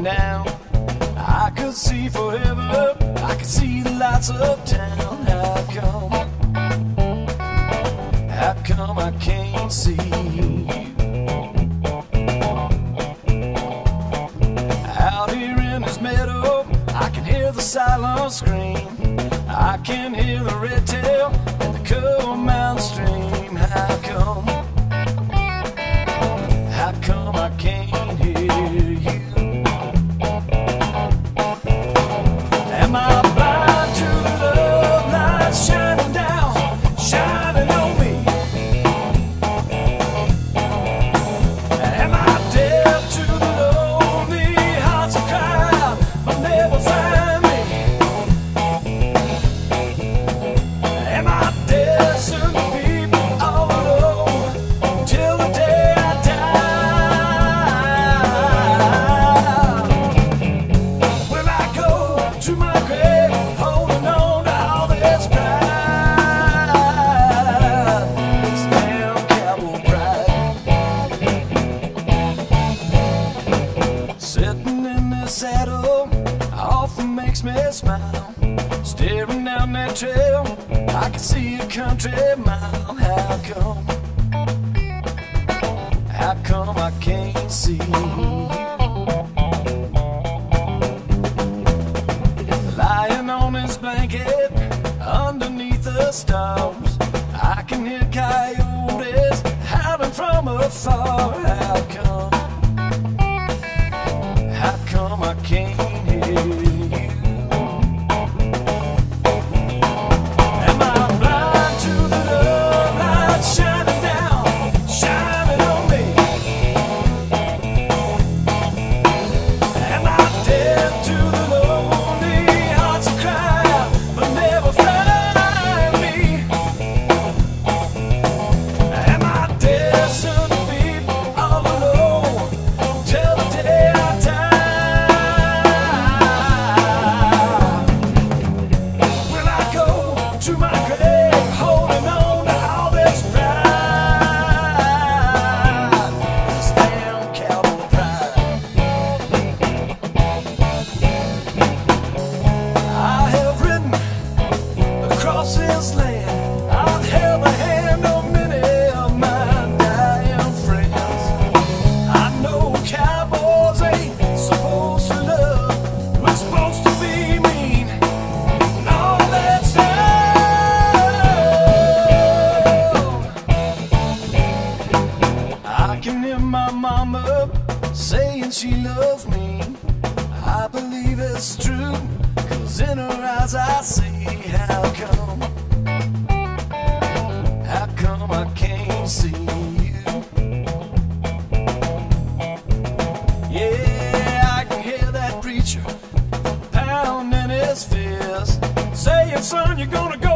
shining down. I could see forever, I could see the lights of town. How come I can't see you? Out here in this meadow, I can hear the silent scream. I can hear the red tail and the cold mountain stream. How come I can't hear you? Am I blind to the love lights shining down, shining on me? Am I deaf to the lonely hearts that cry out but never find me? Am I destined to be all alone till the day I die? Will I go to my grave holding on to all this pride? This damn cowboy pride. Sitting in this saddle often makes me smile. Staring down that trail, I can see a country mile. How come I can't see you? Lying on his blanket underneath the stars, I can hear coyotes howling from afar. How come I can't hear you? Am I blind to the love lights shining down, shining on me? Am I deaf to the lonely hearts that cry out but never find me? Am I destined to be all alone till the day I die? Will I go to my grave holding on to all this pride? This damn cowboy pride. I have ridden across this land. I've held the hand of many of my dying friends. I know cowboys ain't supposed to love, we're supposed to be mean and all that stuff. I can hear my mama saying she loves me. I believe it's true, 'cause in her eyes I see. How come I can't see you? Yeah, I can hear that preacher pounding his fist, saying, son, you're gonna go